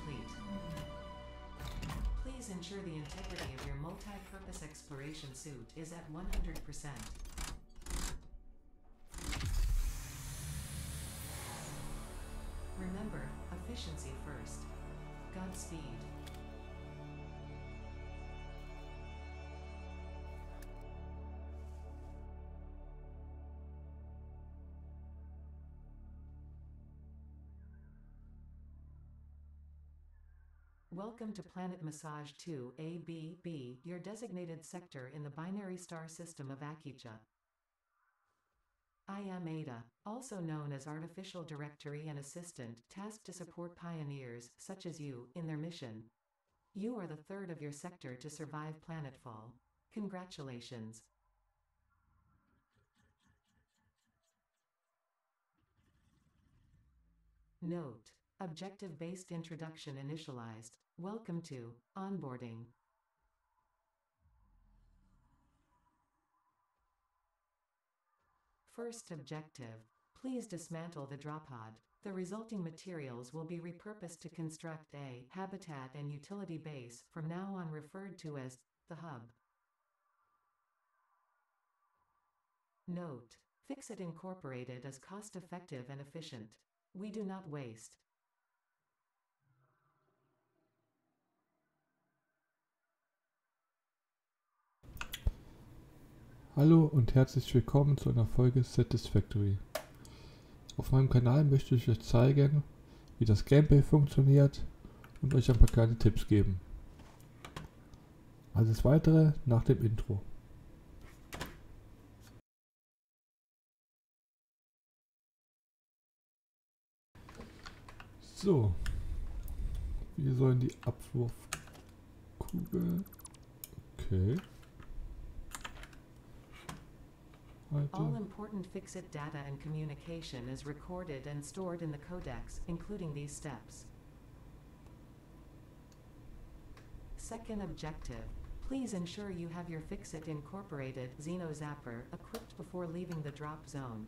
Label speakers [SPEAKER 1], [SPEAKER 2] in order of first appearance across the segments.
[SPEAKER 1] complete. Please ensure the integrity of your multi-purpose exploration suit is at 100%. Remember, efficiency first. Godspeed. Welcome to Planet Massage 2 ABB, your designated sector in the binary star system of Akicha. I am Ada, also known as Artificial Directory and Assistant, tasked to support pioneers, such as you, in their mission. You are the third of your sector to survive planetfall. Congratulations. Note: objective-based introduction initialized. Welcome to onboarding. First objective: please dismantle the drop pod. The resulting materials will be repurposed to construct a habitat and utility base, from now on referred to as the hub. Note: Fixit Incorporated is cost-effective and efficient. We do not waste.
[SPEAKER 2] Hallo und herzlich willkommen zu einer Folge Satisfactory. Auf meinem Kanal möchte ich euch zeigen, wie das Gameplay funktioniert und euch ein paar kleine Tipps geben. Alles weitere nach dem Intro. So, wir sollen die Abwurfkugel. Okay.
[SPEAKER 1] All important Fixit data and communication is recorded and stored in the codex, including these steps. Second objective: please ensure you have your Fixit Incorporated Xenozapper equipped before leaving the drop zone.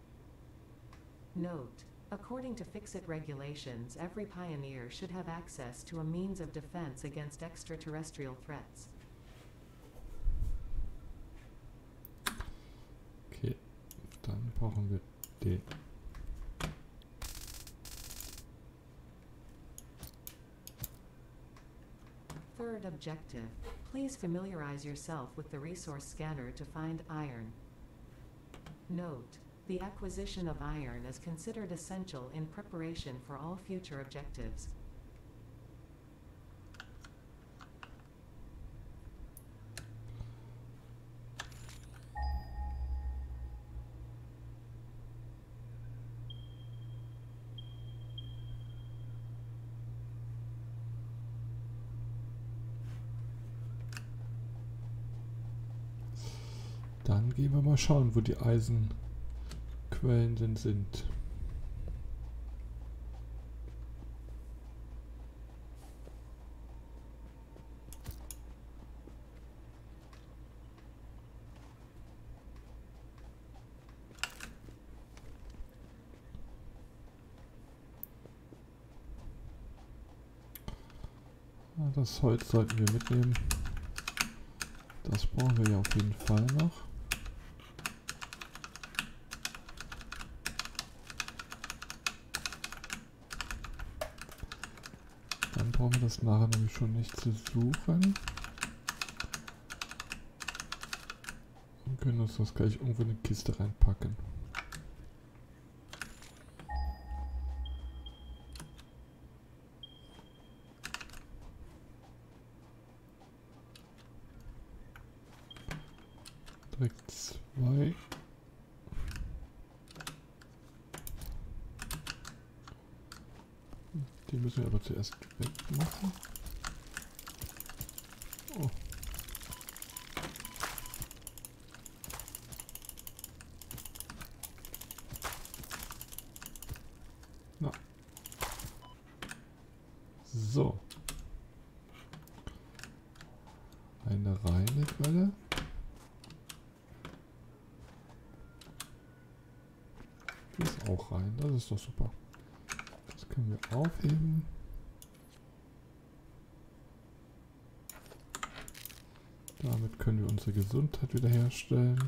[SPEAKER 1] Note: according to Fixit regulations, every pioneer should have access to a means of defense against extraterrestrial threats.
[SPEAKER 2] Okay, dann brauchen wir den.
[SPEAKER 1] Third objective: please familiarize yourself with the resource scanner to find iron. Note: the acquisition of iron is considered essential in preparation for all future objectives.
[SPEAKER 2] Dann gehen wir mal schauen, wo die Eisenquellen denn sind. Das Holz sollten wir mitnehmen. Das brauchen wir ja auf jeden Fall noch. Dann brauchen wir das nachher nämlich schon nicht zu suchen. Und können uns das gleich irgendwo in eine Kiste reinpacken. Direkt 2. Die müssen wir aber zuerst wegmachen. Oh. Na. So. Eine reine Quelle. Die ist auch rein, das ist doch super. Das können wir aufheben. Damit können wir unsere Gesundheit wiederherstellen.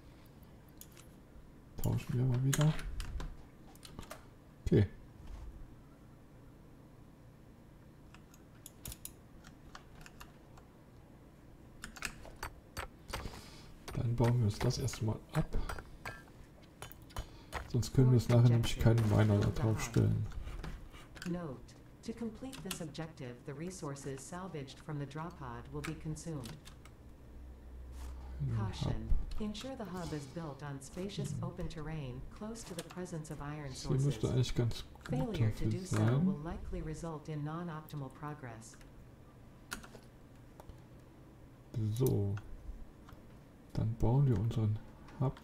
[SPEAKER 2] Tauschen wir mal wieder. Okay. Dann bauen wir uns das erstmal ab. Sonst können wir es nachher nämlich keinen Miner da drauf stellen.
[SPEAKER 1] Note: to complete this objective, the resources salvaged from the drop pod will be consumed. Caution: ensure the hub is built on spacious open terrain close to the presence of iron
[SPEAKER 2] Sie müsste
[SPEAKER 1] sources.
[SPEAKER 2] eigentlich ganz gut
[SPEAKER 1] Failure to
[SPEAKER 2] dafür
[SPEAKER 1] do so
[SPEAKER 2] sein.
[SPEAKER 1] will likely result in non-optimal progress.
[SPEAKER 2] So. Dann bauen wir unseren Hub.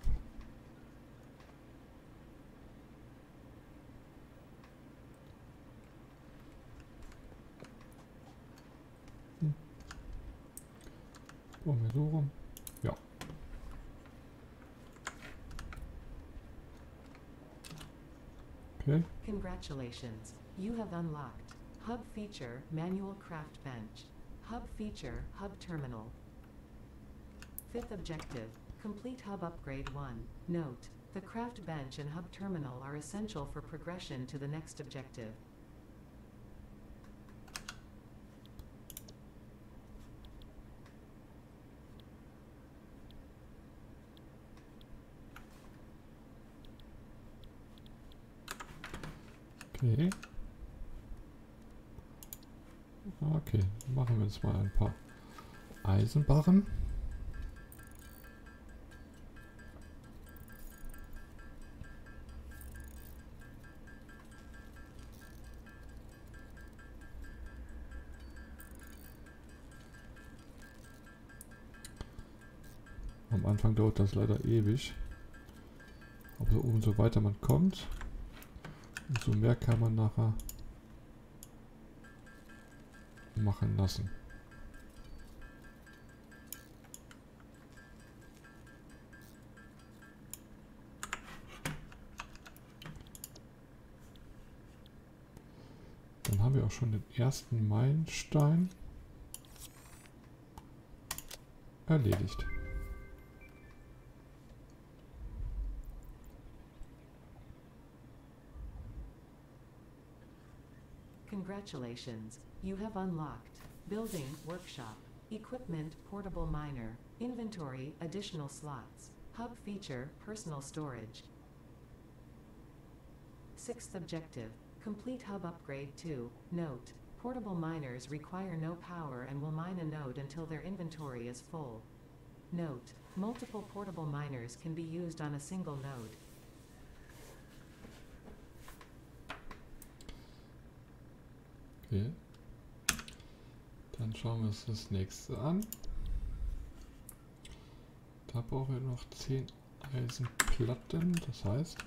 [SPEAKER 2] Bauen wir so rum. Ja. Okay.
[SPEAKER 1] Congratulations, you have unlocked Hub Feature Manual Craft Bench. Hub Feature Hub Terminal. Fifth objective: complete Hub Upgrade 1. Note: the Craft Bench and Hub Terminal are essential for progression to the next objective.
[SPEAKER 2] Okay. Okay, machen wir jetzt mal ein paar Eisenbarren. Am Anfang dauert das leider ewig. Aber so umso weiter man kommt, umso mehr kann man nachher machen lassen. Dann haben wir auch schon den ersten Meilenstein erledigt.
[SPEAKER 1] Congratulations, you have unlocked Building Workshop, Equipment Portable Miner, Inventory Additional Slots, Hub Feature Personal Storage. Sixth objective: complete Hub Upgrade 2. Note: portable miners require no power and will mine a node until their inventory is full. Note: multiple portable miners can be used on a single node.
[SPEAKER 2] Okay. Dann schauen wir uns das nächste an. Da brauchen wir noch 10 Eisenplatten, das heißt,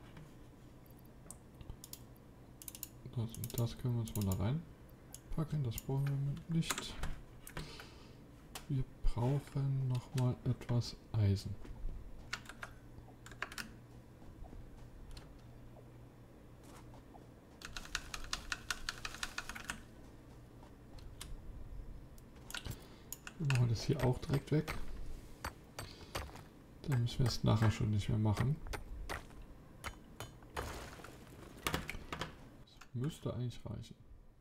[SPEAKER 2] das und das können wir uns mal da reinpacken, das brauchen wir nicht. Wir brauchen nochmal etwas Eisen. Wir machen das hier auch direkt weg. Dann müssen wir es nachher schon nicht mehr machen. Das müsste eigentlich reichen.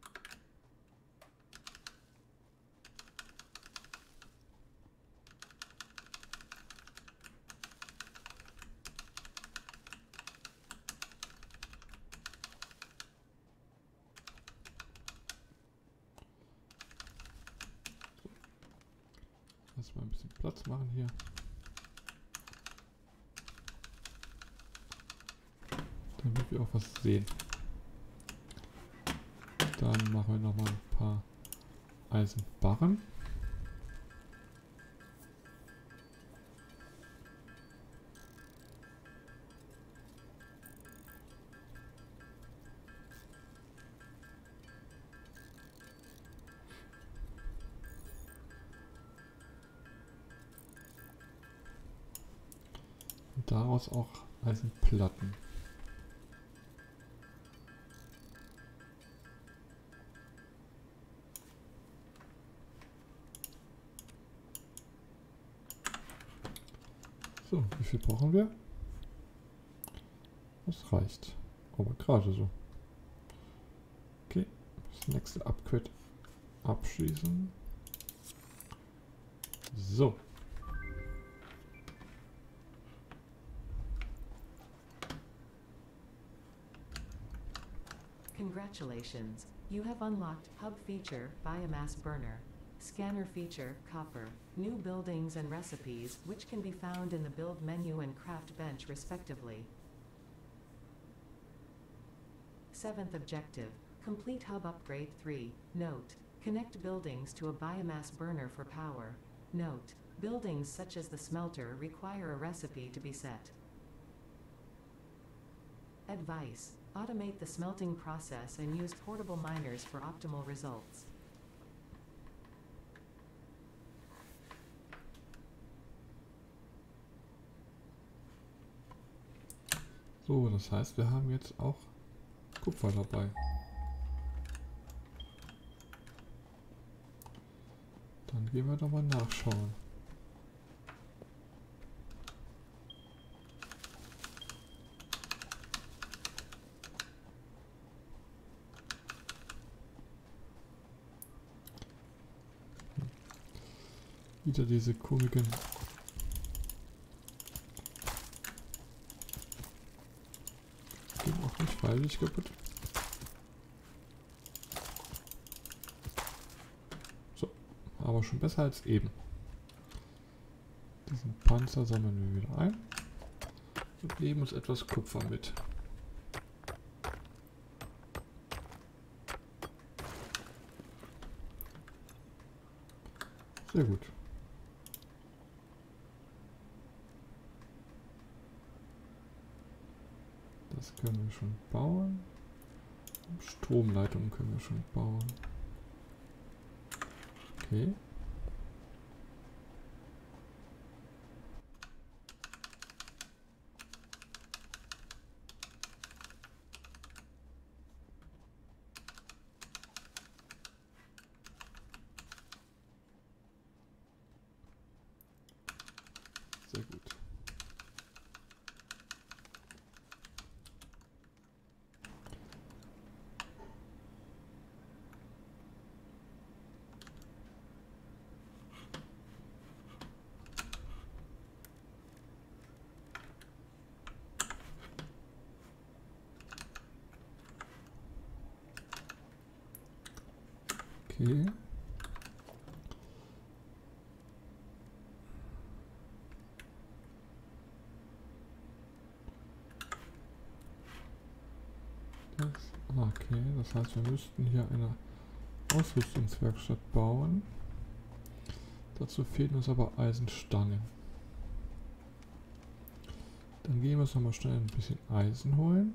[SPEAKER 2] Erstmal ein bisschen Platz machen hier. Damit wir auch was sehen. Dann machen wir nochmal ein paar Eisenbarren. Und daraus auch Eisenplatten. So, wie viel brauchen wir? Das reicht. Aber gerade so. Okay, das nächste Upgrade abschließen. So.
[SPEAKER 1] Congratulations, you have unlocked Hub Feature, Biomass Burner. Scanner Feature, Copper. New buildings and recipes, which can be found in the Build menu and Craft bench respectively. 7th objective. Complete Hub Upgrade 3. Note. Connect buildings to a biomass burner for power. Note. Buildings such as the smelter require a recipe to be set. Advice. Automate the smelting process and use portable miners for optimal results.
[SPEAKER 2] So, das heißt, wir haben jetzt auch Kupfer dabei. Dann gehen wir doch mal nachschauen. Wieder diese komischen gehen auch nicht freiwillig kaputt. So, aber schon besser als eben. Diesen Panzer sammeln wir wieder ein und nehmen uns etwas Kupfer mit. Sehr gut. Das können wir schon bauen. Stromleitungen können wir schon bauen. Okay. Sehr gut. Okay. Okay, das heißt, wir müssten hier eine Ausrüstungswerkstatt bauen. Dazu fehlen uns aber Eisenstangen. Dann gehen wir uns nochmal schnell ein bisschen Eisen holen.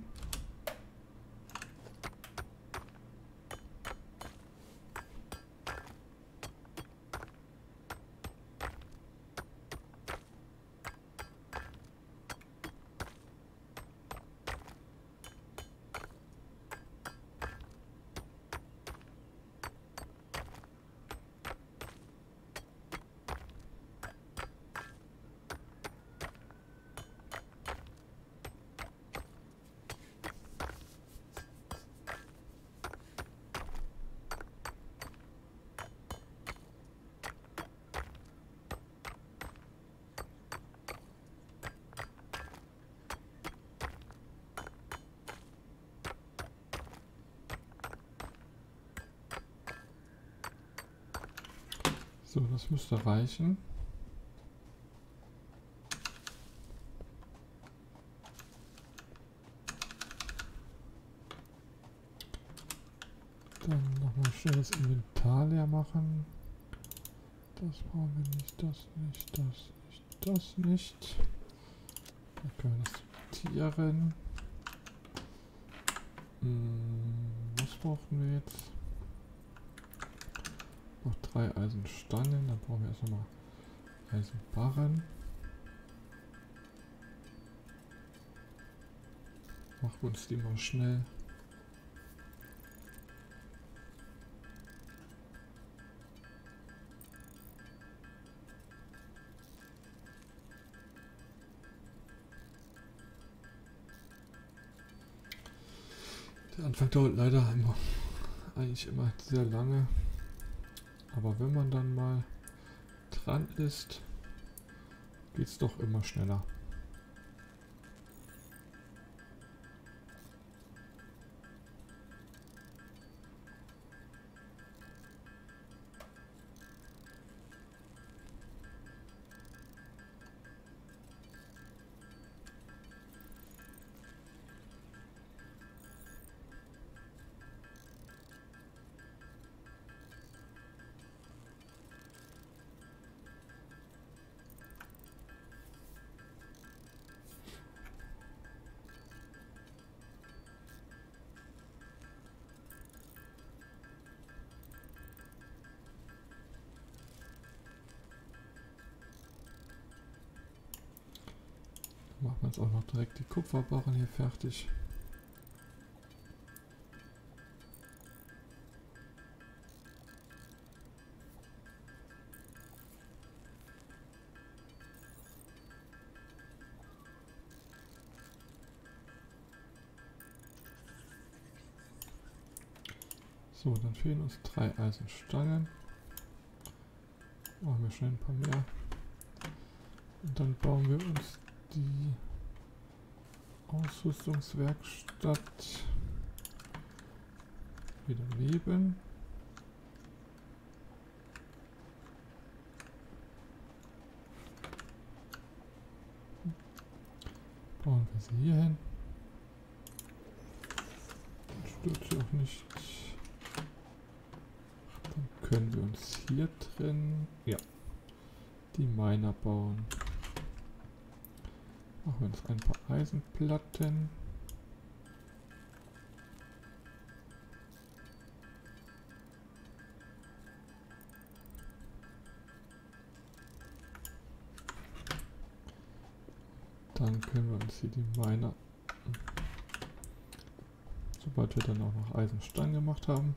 [SPEAKER 2] So, das müsste reichen. Dann nochmal schnell das Inventar leer machen. Das brauchen wir nicht, das nicht, das nicht, das nicht. Dann können wir das sortieren. Was brauchen wir jetzt? Noch 3 Eisenstangen, dann brauchen wir erst nochmal Eisenbarren. Machen wir uns die mal schnell. Der Anfang dauert leider eigentlich immer sehr lange. Aber wenn man dann mal dran ist, geht es doch immer schneller. Machen wir jetzt auch noch direkt die Kupferbarren hier fertig. So, dann fehlen uns 3 Eisenstangen. Machen wir schnell ein paar mehr. Und dann bauen wir uns die Ausrüstungswerkstatt wieder neben. Bauen wir sie hier hin. Stört sie auch nicht. Dann können wir uns hier drin, ja, die Miner bauen. Machen wir uns ein paar Eisenplatten. Dann können wir uns hier die Miner, sobald wir dann auch noch Eisenstein gemacht haben.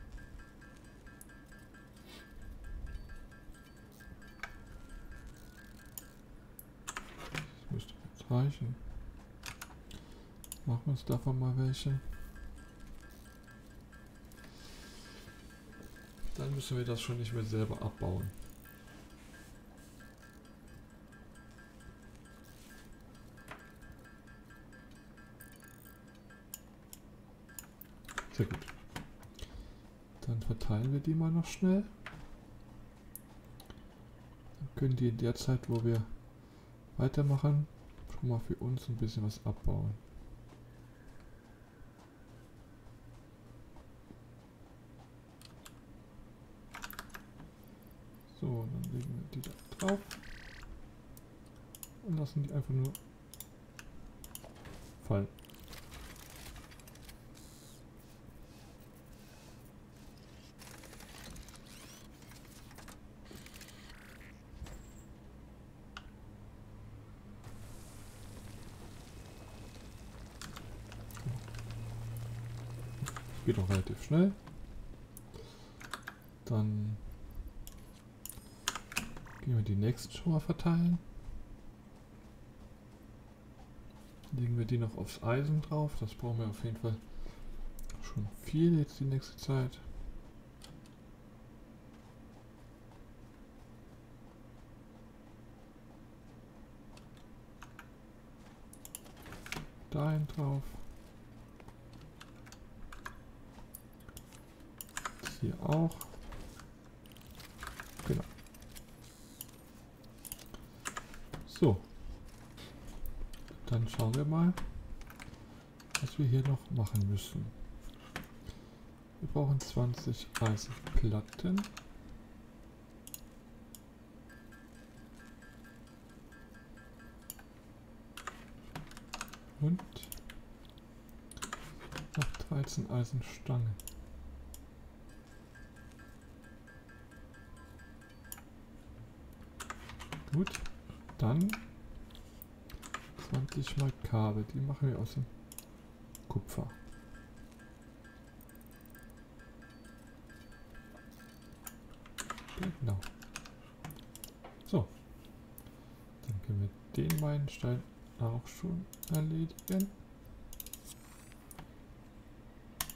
[SPEAKER 2] Das müsste jetzt reichen. Machen wir uns davon mal welche. Dann müssen wir das schon nicht mehr selber abbauen. Sehr gut. Dann verteilen wir die mal noch schnell. Dann können die in der Zeit, wo wir weitermachen, schon mal für uns ein bisschen was abbauen. So, dann legen wir die da drauf und lassen die einfach nur fallen. Geht auch relativ schnell. Dann gehen wir die nächsten schon mal verteilen. Legen wir die noch aufs Eisen drauf. Das brauchen wir auf jeden Fall schon viel jetzt die nächste Zeit. Dahin drauf. Hier auch. Genau. So. Dann schauen wir mal, was wir hier noch machen müssen. Wir brauchen 20 Eisenplatten. Und noch 13 Eisenstangen. Gut, dann 20 mal Kabel, die machen wir aus dem Kupfer. Genau. So, dann können wir den Meilenstein auch schon erledigen.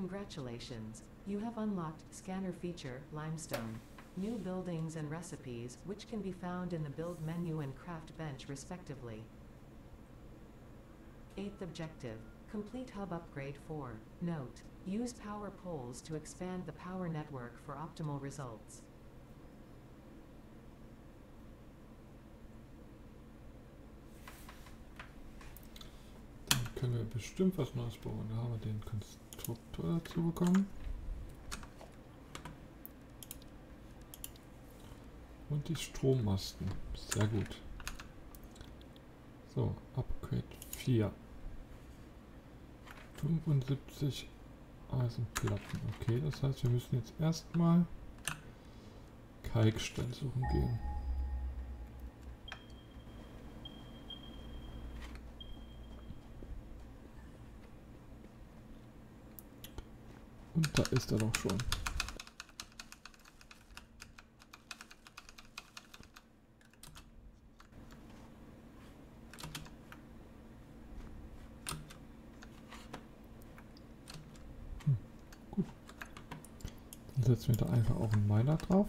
[SPEAKER 1] Congratulations, you have unlocked Scanner Feature, Limestone. New buildings and recipes, which can be found in the Build menu and Craft bench respectively. 8th objective, complete hub upgrade 4. Note, use power poles to expand the power network for optimal results.
[SPEAKER 2] Dann können wir bestimmt was Neues bauen. Da haben wir den Konstruktor dazu bekommen. Und die Strommasten. Sehr gut. So, Upgrade 4. 75 Eisenplatten. Okay, das heißt, wir müssen jetzt erstmal Kalkstein suchen gehen. Und da ist er doch schon. Gut. Dann setzen wir da einfach auch einen Miner drauf.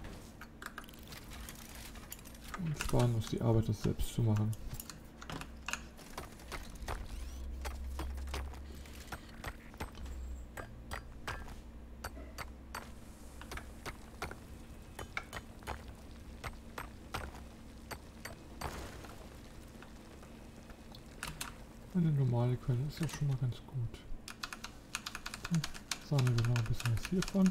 [SPEAKER 2] Und sparen uns die Arbeit, das selbst zu machen. Eine normale Quelle ist ja schon mal ganz gut. Dann sammeln wir noch ein bisschen was hiervon.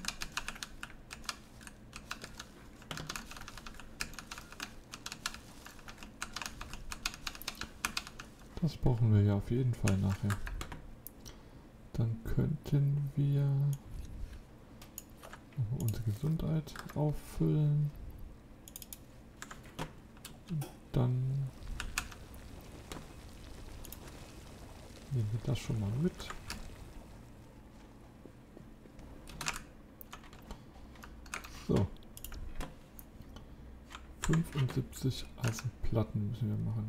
[SPEAKER 2] Das brauchen wir ja auf jeden Fall nachher. Dann könnten wir nochmal unsere Gesundheit auffüllen. Und dann nehmen wir das schon mal mit. So. 75 Eisenplatten müssen wir machen.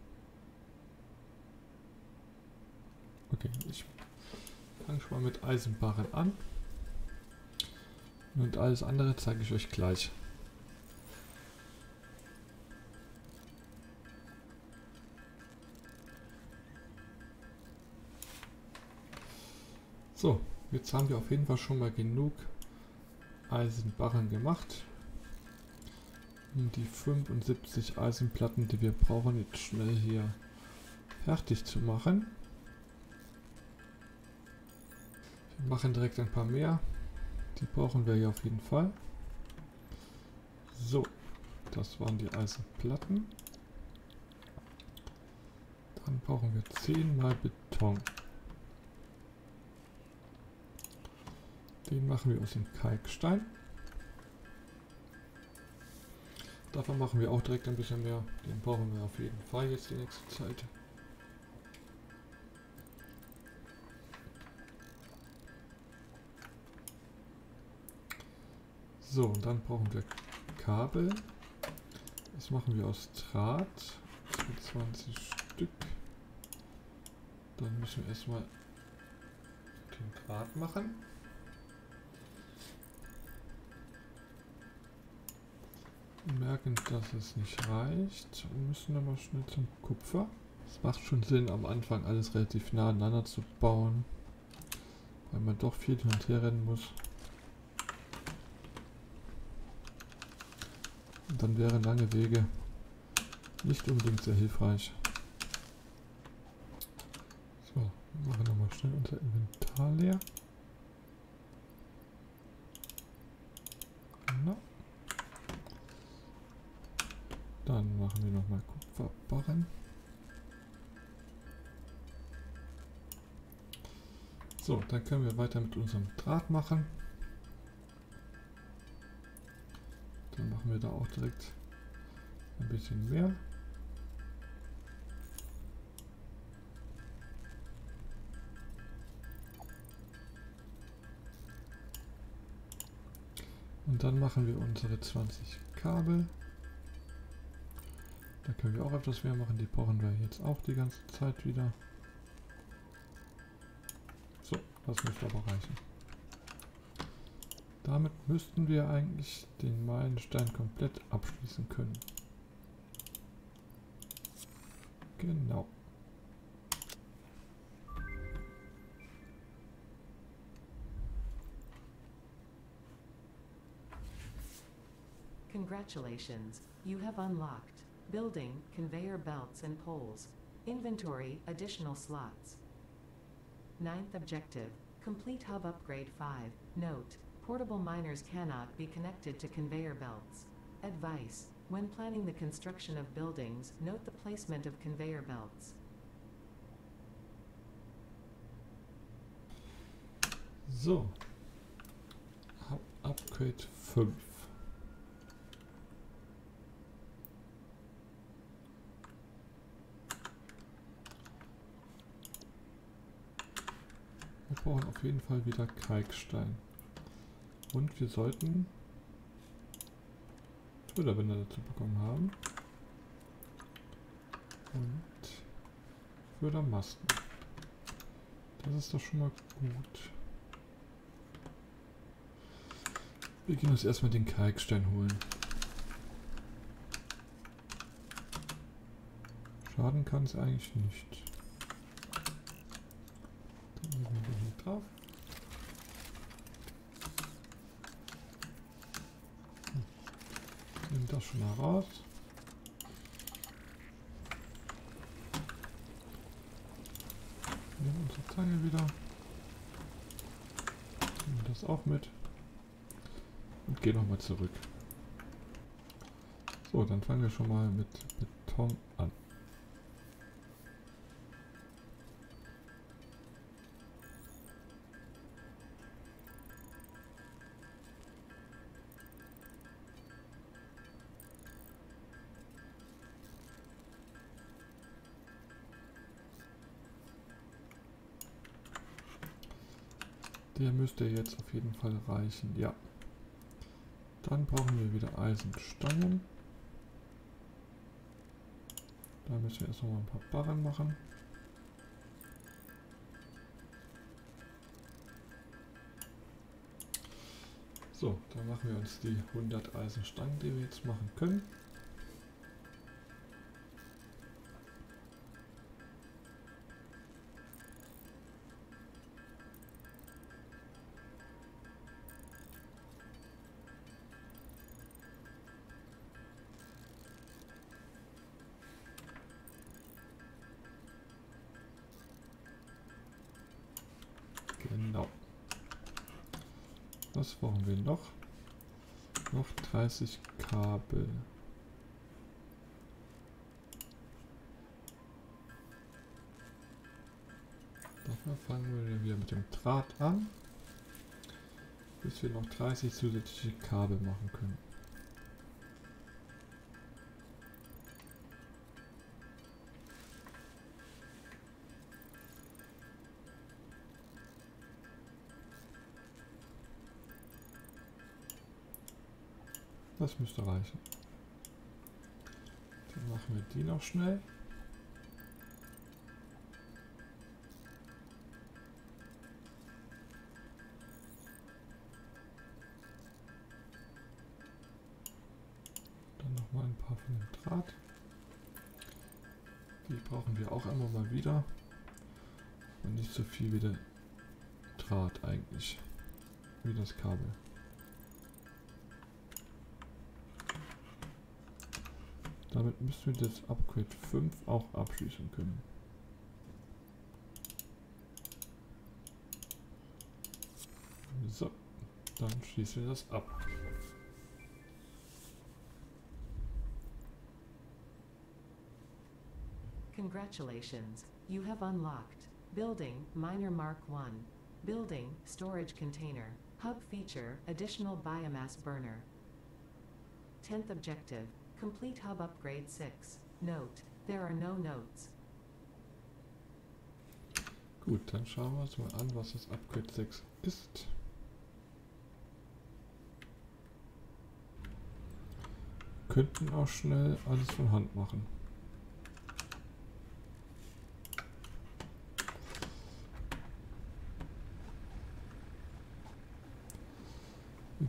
[SPEAKER 2] Okay, ich fange schon mal mit Eisenbarren an. Und alles andere zeige ich euch gleich. So, jetzt haben wir auf jeden Fall schon mal genug Eisenbarren gemacht, um die 75 Eisenplatten, die wir brauchen, jetzt schnell hier fertig zu machen. Wir machen direkt ein paar mehr, die brauchen wir ja auf jeden Fall. So, das waren die Eisenplatten. Dann brauchen wir 10 mal Beton. Den machen wir aus dem Kalkstein. Davon machen wir auch direkt ein bisschen mehr. Den brauchen wir auf jeden Fall jetzt die nächste Zeit. So, und dann brauchen wir Kabel. Das machen wir aus Draht. 20 Stück. Dann müssen wir erstmal den Draht machen. Wir merken, dass es nicht reicht. Wir müssen aber schnell zum Kupfer. Es macht schon Sinn, am Anfang alles relativ nah aneinander zu bauen, weil man doch viel hin und her rennen muss. Und dann wären lange Wege nicht unbedingt sehr hilfreich. So, wir machen nochmal schnell unser Inventar leer. Genau. Dann machen wir nochmal Kupferbarren. So, dann können wir weiter mit unserem Draht machen. Dann machen wir da auch direkt ein bisschen mehr. Und dann machen wir unsere 20 Kabel. Da können wir auch etwas mehr machen. Die brauchen wir jetzt auch die ganze Zeit wieder. So, Das müsste aber reichen. Damit müssten wir eigentlich den Meilenstein komplett abschließen können. Genau.
[SPEAKER 1] Congratulations, you have unlocked building, conveyor belts and poles. Inventory, additional slots. 9th objective, complete hub upgrade 5. Note, portable miners cannot be connected to conveyor belts. Advice, when planning the construction of buildings, note the placement of conveyor belts.
[SPEAKER 2] So. Upgrade 5. Wir brauchen auf jeden Fall wieder Kalkstein. Und wir sollten Förderbänder dazu bekommen haben. Und Fördermasten. Das ist doch schon mal gut. Wir gehen uns erstmal den Kalkstein holen. Schaden kann es eigentlich nicht. Dann nehmen wir hier drauf. Nehmen das schon mal raus. Nehmen unsere Zange wieder. Nehmen das auch mit. Und gehen nochmal zurück. So, dann fangen wir schon mal mit Beton an. Der müsste jetzt auf jeden Fall reichen, ja. Dann brauchen wir wieder Eisenstangen. Da müssen wir erst noch mal ein paar Barren machen. So, dann machen wir uns die 100 Eisenstangen, die wir jetzt machen können. Genau. Was brauchen wir noch? Noch 30 Kabel. Dafür fangen wir wieder mit dem Draht an, bis wir noch 30 zusätzliche Kabel machen können. Das müsste reichen. Dann machen wir die noch schnell. Dann noch mal ein paar von dem Draht. Die brauchen wir auch immer mal wieder. Und nicht so viel wie der Draht eigentlich. Wie das Kabel. Damit müssen wir das Upgrade 5 auch abschließen können. So, dann schließen wir das ab.
[SPEAKER 1] Congratulations, you have unlocked Building, Miner Mark 1. Building, Storage Container. Hub Feature, Additional Biomass Burner. 10th Objective, Complete Hub Upgrade 6. Note, there are no notes.
[SPEAKER 2] Gut, dann schauen wir uns mal an, was das Upgrade 6 ist. Könnten auch schnell alles von Hand machen.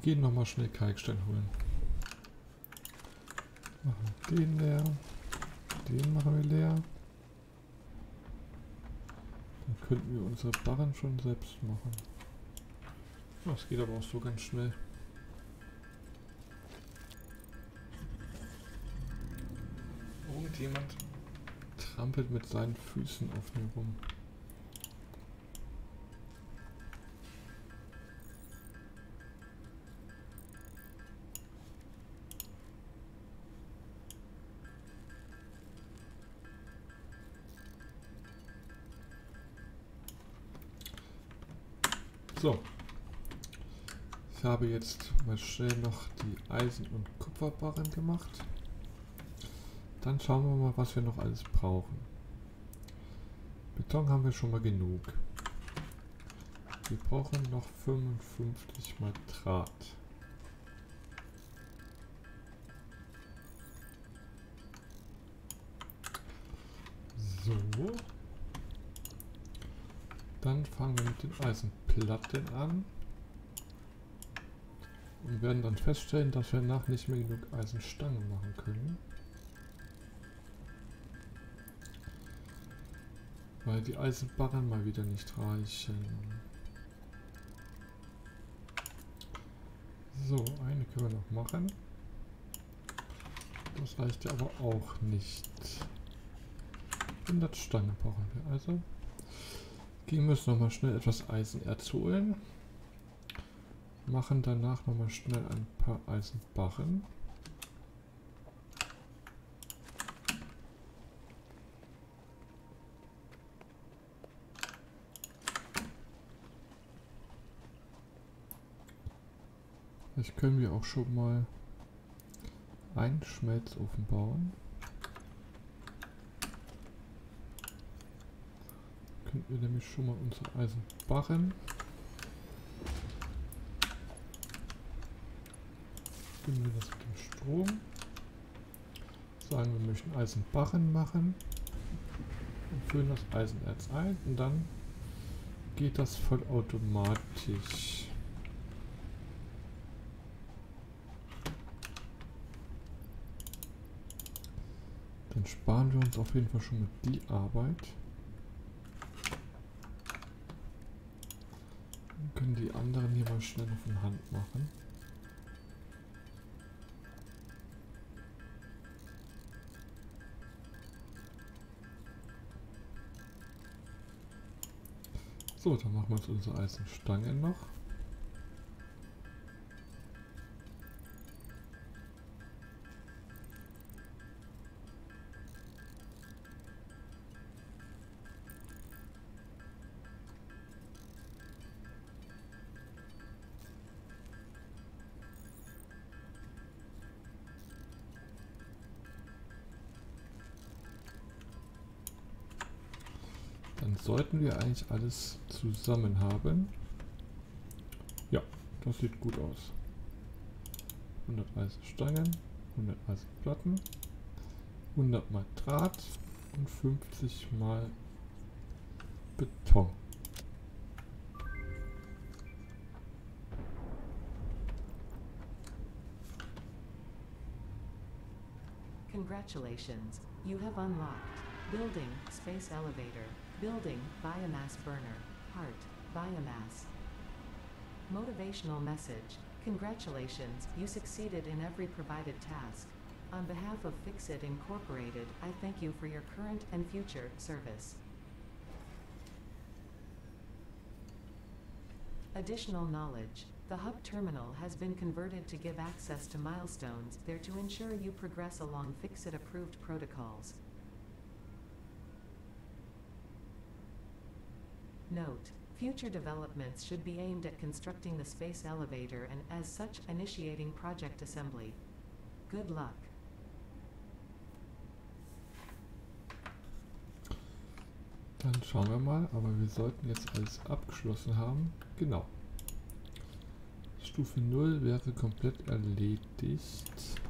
[SPEAKER 2] gehen nochmal schnell Kalkstein holen. Machen den leer. Den machen wir leer. Dann könnten wir unsere Barren schon selbst machen. Das geht aber auch so ganz schnell. Irgendjemand trampelt mit seinen Füßen auf mir rum. So, ich habe jetzt mal schnell noch die Eisen- und Kupferbarren gemacht. Dann schauen wir mal, was wir noch alles brauchen. Beton haben wir schon mal genug. Wir brauchen noch 55 mal Draht. So. Dann fangen wir mit den Eisenplatten an. Und werden dann feststellen, dass wir danach nicht mehr genug Eisenstangen machen können. Weil die Eisenbarren mal wieder nicht reichen. So, eine können wir noch machen. Das reicht ja aber auch nicht. 100 Stangen brauchen wir also. Gehen wir jetzt nochmal schnell etwas Eisenerz holen. Machen danach nochmal schnell ein paar Eisenbarren. Jetzt können wir auch schon mal einen Schmelzofen bauen. Können wir nämlich schon mal unsere Eisenbarren. Finden wir das mit dem Strom. Sagen wir möchten Eisenbarren machen. Und füllen das Eisenerz ein und dann geht das vollautomatisch. Dann sparen wir uns auf jeden Fall schon mal die Arbeit. Dann können die anderen hier mal schnell von Hand machen. So, dann machen wir uns unsere Eisenstangen noch. Dann sollten wir eigentlich alles zusammen haben. Ja, das sieht gut aus. 100 Eisenstangen, 100 Eisenplatten, 100 mal Draht und 50 mal Beton.
[SPEAKER 1] Congratulations, you have unlocked Building Space Elevator, Building Biomass Burner, Heart Biomass. Motivational message. Congratulations, you succeeded in every provided task. On behalf of Fixit Incorporated, I thank you for your current and future service. Additional knowledge. The hub terminal has been converted to give access to milestones there to ensure you progress along Fixit-approved protocols. Note: future developments should be aimed at constructing the space elevator and, as such, initiating project assembly. Good luck.
[SPEAKER 2] Dann schauen wir mal, aber wir sollten jetzt alles abgeschlossen haben. Genau. Stufe 0 wäre komplett erledigt.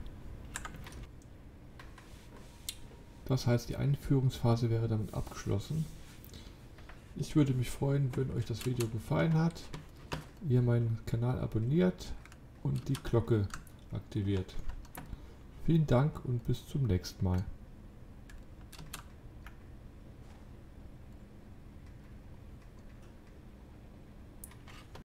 [SPEAKER 2] Das heißt, die Einführungsphase wäre damit abgeschlossen. Ich würde mich freuen, wenn euch das Video gefallen hat, ihr meinen Kanal abonniert und die Glocke aktiviert. Vielen Dank und bis zum nächsten Mal.